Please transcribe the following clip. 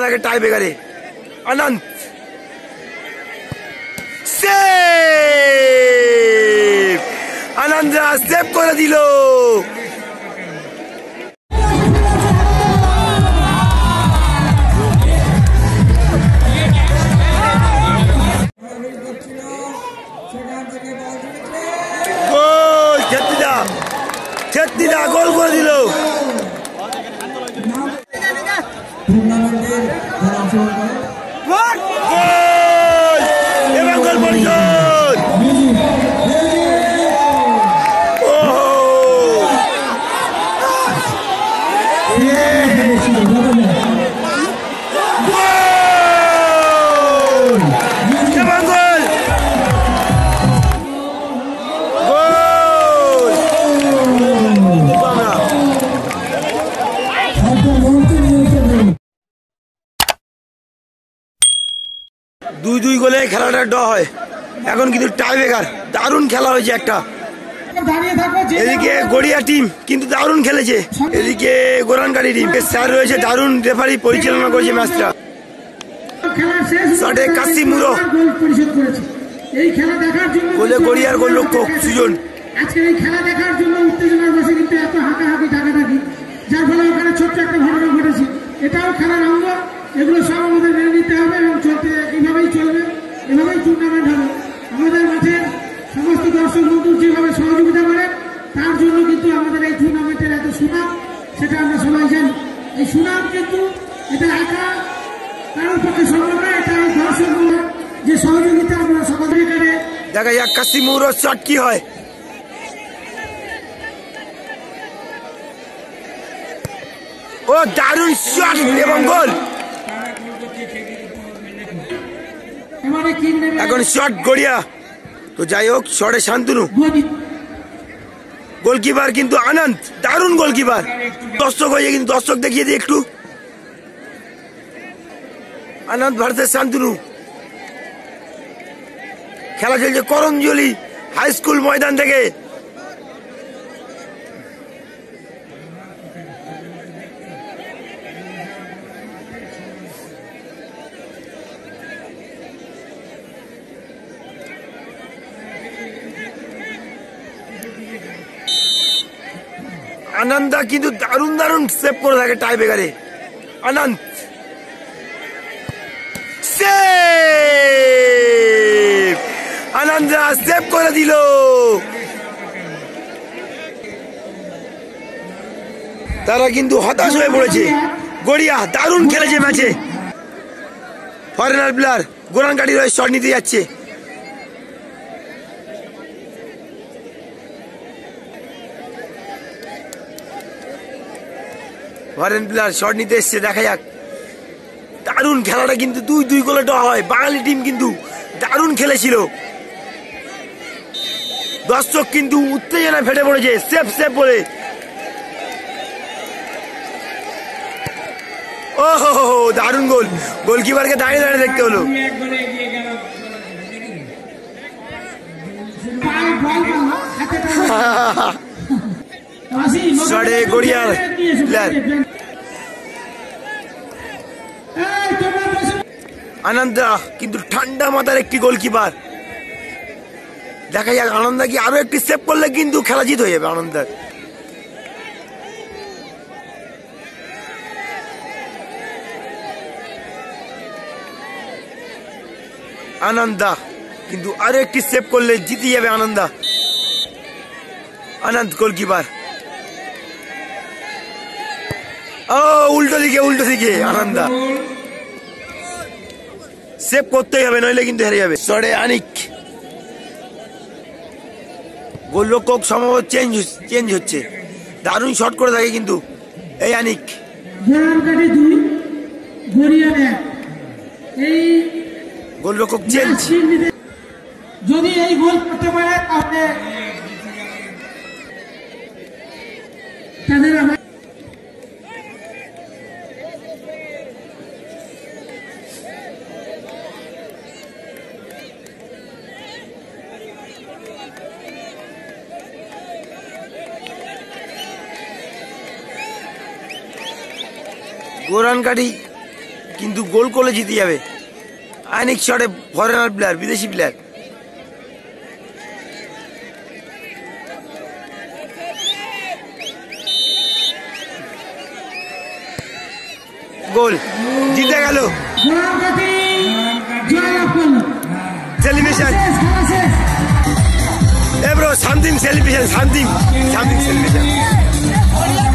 থাকে টাই ব্রেকারে। আনন্দ আনন্দরা সেভ করে দিল। গোল ছেত্রীদা গোল করে দিল। এবং গোল পরিশোধ। দুই দুই গোলে খেলাটা ড্র হয়। এখন কিন্তু টাই ব্রেকার। দারুণ খেলা হয়েছে একটা। এদিকে গড়িয়া টিম কিন্তু দারুণ খেলেছে, এদিকে গোরানকাড়ি টিম স্যার রয়েছে, দারুণ রেফারি পরিচালনা করেছে ম্যাচটা। শটে কাশিমুরো, গোলে গড়িয়ার গোলরক্ষক সুজন। আজকে এই খেলা দেখার জন্য উত্তেজনার বসে কিন্তু এত হাঁকাহাঁকি ঢাকাঢাকি, যার ফলে ওখানে ছোট্ট একটা ঘটনা ঘটেছে। এটাও খেলার অঙ্গ, এগুলো সব আমাদের মেনে নিতে হবে এবং চলতে এইভাবেই চলবে, এভাবেই টুর্নামেন্ট হবে। আমাদের মাঠের সমস্ত দর্শক বন্ধু যেভাবে সহযোগিতা করে, তার জন্য কিন্তু আমাদের এই টুর্নামেন্টের এত সুনাম, সেটা আমরা সবাই জানি। এই সুনাম কিন্তু এটা একা কারোর পক্ষে সম্ভব নয়, এটা এই দর্শক যে সহযোগিতা আমরা সমাজে করে। দেখা যাক কাশিমুরোর শট কি হয়। ও দারুণ শট এবং গোল। এখন শট গড়িয়া। তো যাই হোক, শটে শান্তনু, গোলকিপার কিন্তু আনন্দ, দারুণ গোলকিপার। দর্শক হয়ে কিন্তু দর্শক দেখিয়ে দিই একটু। আনন্দ ভার্সেস শান্তনু, খেলা চলছে করঞ্জলি হাই স্কুল ময়দান থেকে। আনন্দা কিন্তু দারুণ দারুণ সেভ করে থাকে টাই ব্রেকারে। আনন্দ আনন্দা সেভ করে দিল। তারা কিন্তু হতাশ হয়ে পড়েছে। গড়িয়া দারুণ খেলেছে ম্যাচে। ফরেনার প্লেয়ার গোরানকাড়ির হয়ে শট নিতে যাচ্ছে। ফরেন প্লেয়ার শট নিতে এসছে, দেখা যাক। দারুণ খেলাটা কিন্তু দুই দুই গোলে ড্র হয়। বাঙালি টিম কিন্তু দারুণ খেলেছিল। দর্শক কিন্তু উত্তেজনা ফেটে পড়েছে সেভ সেভ বলে। ও হো দারুণ গোল। গোলকিপারকে দাঁড়িয়ে দাঁড়িয়ে দেখতে হলো। শটে গড়িয়ার প্লেয়ার আনন্দা কিন্তু ঠান্ডা মাথার একটি গোলকিপার। দেখা যাক আনন্দা কি আরো একটি সেভ করলে কিন্তু খেলা জিত হয়ে যাবে আনন্দার। আনন্দা কিন্তু আরো একটি সেভ করলে জিতে যাবে আনন্দা। আনন্দ গোলকিপার। ও উল্টো দিকে আনন্দা সেভ করতেই হবে, নইলে কিন্তু হেরে যাবে। শটে আনিক, গোলরক্ষক সম্ভবত চেঞ্জ হচ্ছে। দারুণ শট করে থাকে কিন্তু এই আনিক। গোলরক্ষক চেঞ্জ। যদি এই গোল করতে পারে তাহলে তাদের গোরানকাড়ি কিন্তু গোল করলে জিতে যাবে। আইনিক শটে ফরেনার প্লেয়ার, বিদেশি প্লেয়ার। গোল, জিতে গেল। সেলিব্রেশন এ bro, something celebration, something celebration.